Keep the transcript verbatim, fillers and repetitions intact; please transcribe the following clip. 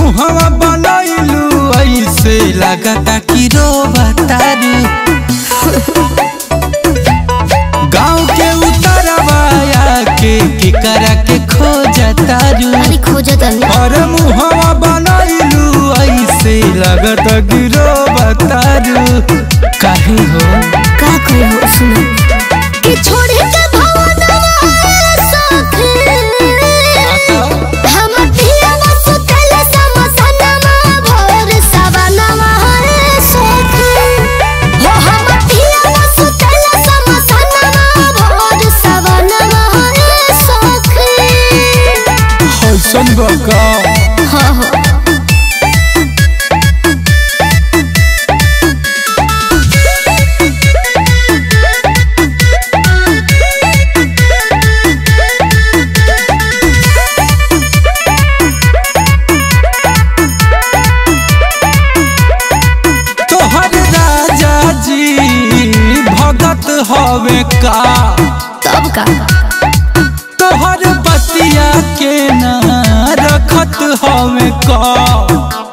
मुहवा बनैलू ऐसे लगता कि रोबतारू। गाँव के उतरवाया के केकरा के खोजतारू। अरे खोजतारू और मुहवा बनैलू ऐसे लगता कि रोबतारू। काहे हो का कहे हो सुनो कि छोड़े के बका हाँ हाँ तोहर राजा जी भगत हवे का तब का तोहर बतिया के ना रखत हवे का।